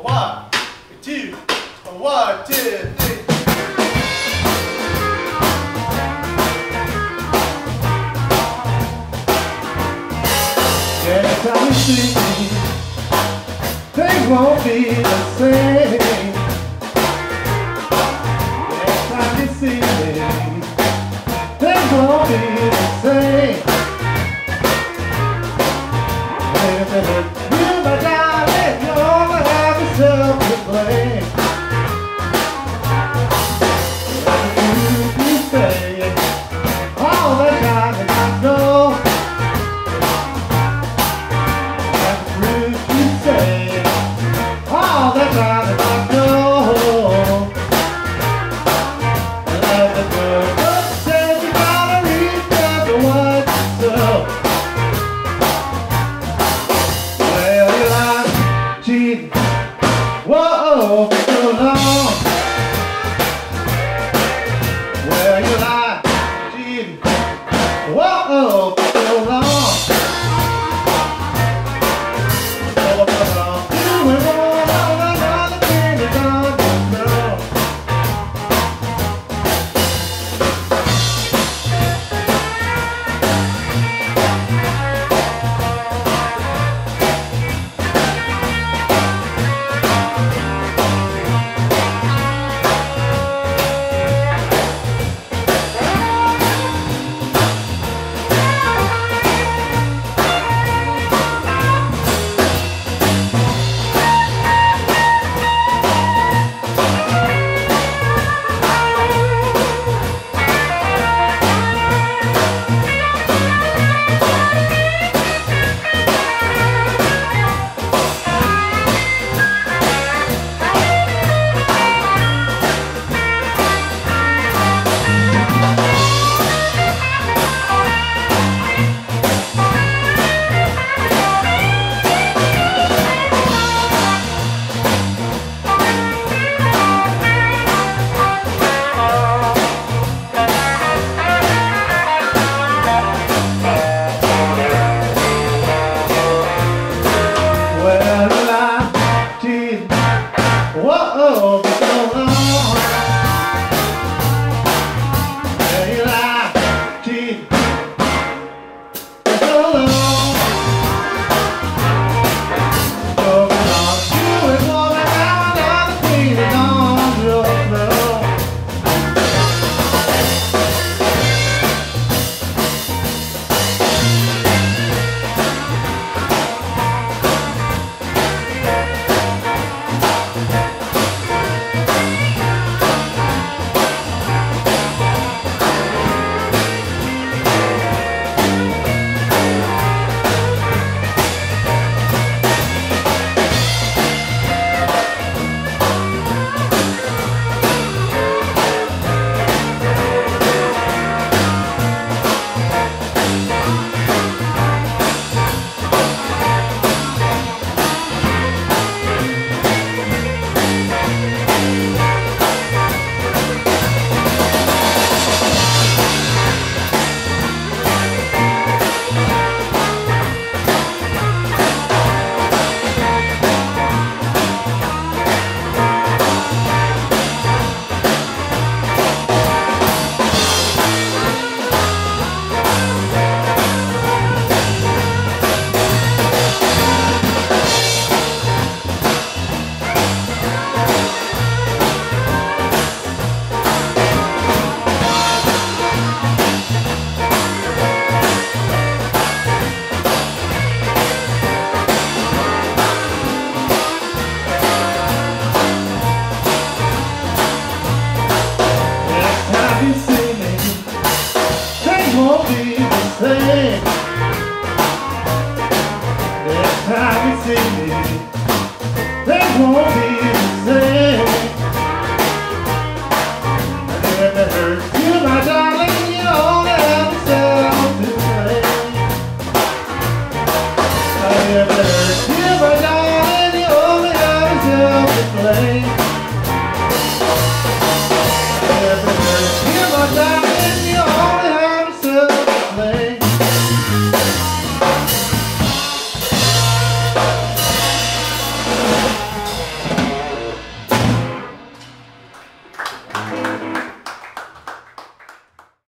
1, 2, 1, 2, 3. Every time you see me, things won't be the same. Every time you see me, things won't be the same. You, my darling, you only have yourself to blame. You say all the time that I know. All the time that I know, like the girl that says you gotta remember what you saw. Well, you lied, cheated, whoa, for so long. Well, you lied, cheated, whoa, for so long. Whoa, for so long. Yeah, you lied, cheated, for so long. So long, you and woman down on the queen and on your floor. You see me, things won't be the same. Next time you see me, things won't be